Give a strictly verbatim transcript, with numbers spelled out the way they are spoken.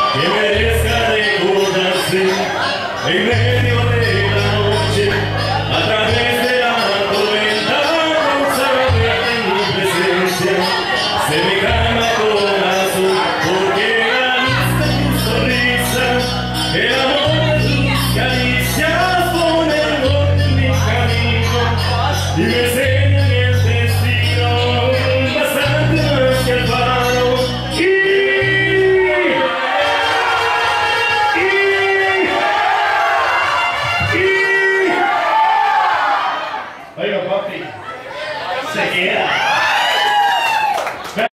que merezca recordarse en medio de la noche, a través de la tormenta, consagrarte en mi presencia. Se me calma el corazón porque la luz de tu sonrisa, el amor de tus caricias pone en orden mi camino y me